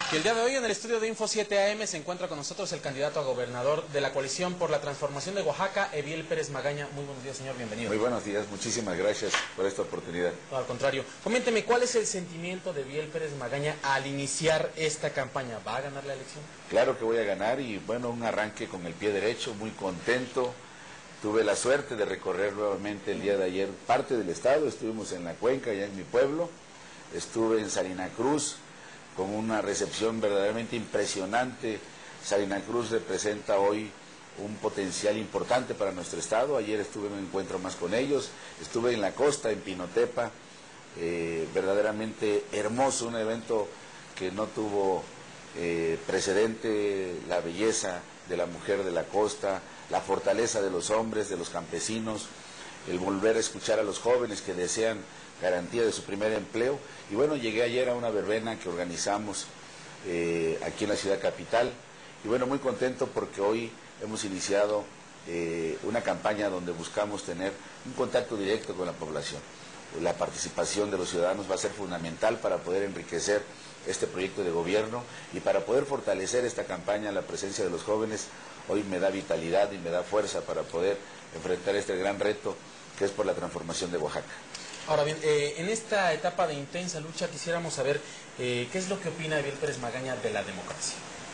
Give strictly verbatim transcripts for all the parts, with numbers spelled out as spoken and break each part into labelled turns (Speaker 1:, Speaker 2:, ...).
Speaker 1: Y el día de hoy en el estudio de Info siete A M se encuentra con nosotros el candidato a gobernador de la Coalición por la Transformación de Oaxaca, Eviel Pérez Magaña. Muy buenos días, señor, bienvenido.
Speaker 2: Muy buenos días, muchísimas gracias por esta oportunidad.
Speaker 1: No, al contrario, coménteme, ¿cuál es el sentimiento de Eviel Pérez Magaña al iniciar esta campaña? ¿Va a ganar la elección?
Speaker 2: Claro que voy a ganar y bueno, un arranque con el pie derecho, muy contento. Tuve la suerte de recorrer nuevamente el día de ayer parte del estado, estuvimos en la Cuenca, allá en mi pueblo, estuve en Salina Cruz, con una recepción verdaderamente impresionante. Salina Cruz representa hoy un potencial importante para nuestro estado. Ayer estuve en un encuentro más con ellos, estuve en la costa, en Pinotepa, eh, verdaderamente hermoso, un evento que no tuvo eh, precedente, la belleza de la mujer de la costa, la fortaleza de los hombres, de los campesinos, el volver a escuchar a los jóvenes que desean garantía de su primer empleo. Y bueno, llegué ayer a una verbena que organizamos eh, aquí en la ciudad capital, y bueno, muy contento porque hoy hemos iniciado eh, una campaña donde buscamos tener un contacto directo con la población. La participación de los ciudadanos va a ser fundamental para poder enriquecer este proyecto de gobierno y para poder fortalecer esta campaña. La presencia de los jóvenes hoy me da vitalidad y me da fuerza para poder enfrentar este gran reto que es por la transformación de Oaxaca.
Speaker 1: Ahora bien, eh, en esta etapa de intensa lucha quisiéramos saber eh, qué es lo que opina Eviel Pérez Magaña de la democracia.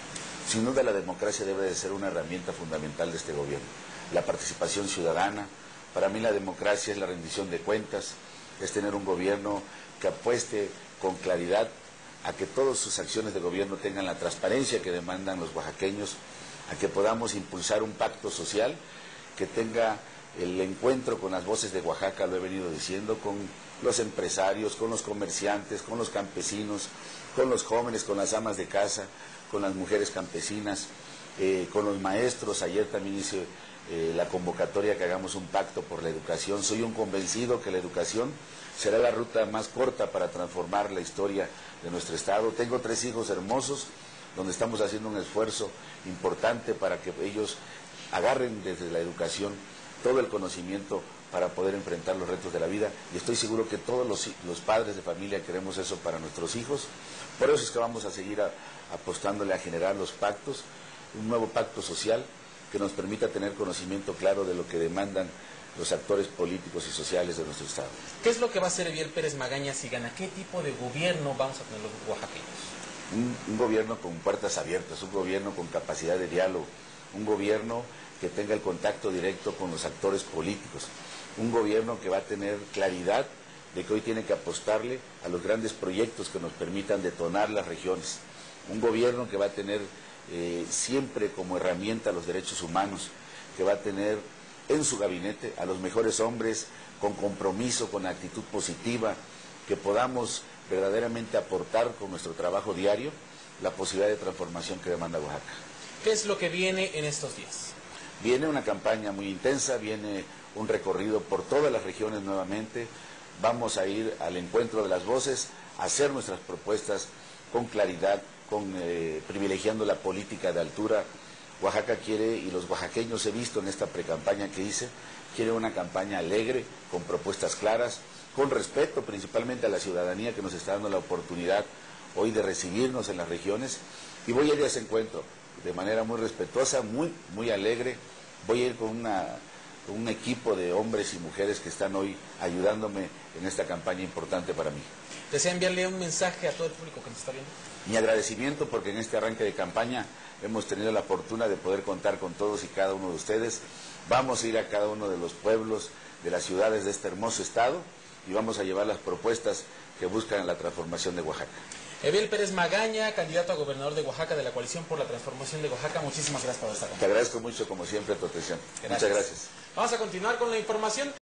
Speaker 2: Sin duda la democracia debe de ser una herramienta fundamental de este gobierno. La participación ciudadana, para mí la democracia es la rendición de cuentas, es tener un gobierno que apueste con claridad a que todas sus acciones de gobierno tengan la transparencia que demandan los oaxaqueños, a que podamos impulsar un pacto social que tenga el encuentro con las voces de Oaxaca, lo he venido diciendo, con los empresarios, con los comerciantes, con los campesinos, con los jóvenes, con las amas de casa, con las mujeres campesinas, eh, con los maestros. Ayer también hice eh, la convocatoria que hagamos un pacto por la educación. Soy un convencido que la educación será la ruta más corta para transformar la historia de nuestro estado. Tengo tres hijos hermosos, donde estamos haciendo un esfuerzo importante para que ellos agarren desde la educación todo el conocimiento para poder enfrentar los retos de la vida, y estoy seguro que todos los, los padres de familia queremos eso para nuestros hijos. Por eso es que vamos a seguir a, apostándole a generar los pactos, un nuevo pacto social que nos permita tener conocimiento claro de lo que demandan los actores políticos y sociales de nuestro estado.
Speaker 1: ¿Qué es lo que va a hacer Eviel Pérez Magaña si gana? ¿Qué tipo de gobierno vamos a tener los oaxaqueños?
Speaker 2: Un, un gobierno con puertas abiertas, un gobierno con capacidad de diálogo, un gobierno que tenga el contacto directo con los actores políticos, un gobierno que va a tener claridad de que hoy tiene que apostarle a los grandes proyectos que nos permitan detonar las regiones, un gobierno que va a tener eh, siempre como herramienta los derechos humanos, que va a tener en su gabinete a los mejores hombres con compromiso, con actitud positiva, que podamos verdaderamente aportar con nuestro trabajo diario la posibilidad de transformación que demanda Oaxaca.
Speaker 1: ¿Qué es lo que viene en estos días?
Speaker 2: Viene una campaña muy intensa, viene un recorrido por todas las regiones nuevamente. Vamos a ir al encuentro de las voces, a hacer nuestras propuestas con claridad, con eh, privilegiando la política de altura. Oaxaca quiere, y los oaxaqueños he visto en esta precampaña que hice, quiere una campaña alegre, con propuestas claras, con respeto principalmente a la ciudadanía que nos está dando la oportunidad hoy de recibirnos en las regiones, y voy a ir a ese encuentro de manera muy respetuosa, muy, muy alegre. Voy a ir con, una, con un equipo de hombres y mujeres que están hoy ayudándome en esta campaña importante para mí.
Speaker 1: ¿Desea enviarle un mensaje a todo el público que nos está viendo?
Speaker 2: Mi agradecimiento porque en este arranque de campaña hemos tenido la fortuna de poder contar con todos y cada uno de ustedes. Vamos a ir a cada uno de los pueblos, de las ciudades de este hermoso estado, y vamos a llevar las propuestas que buscan la transformación de Oaxaca.
Speaker 1: Eviel Pérez Magaña, candidato a gobernador de Oaxaca de la Coalición por la Transformación de Oaxaca, muchísimas gracias por estar con nosotros.
Speaker 2: Te agradezco mucho, como siempre, tu atención.
Speaker 1: Gracias.
Speaker 2: Muchas gracias.
Speaker 1: Vamos a continuar con la información.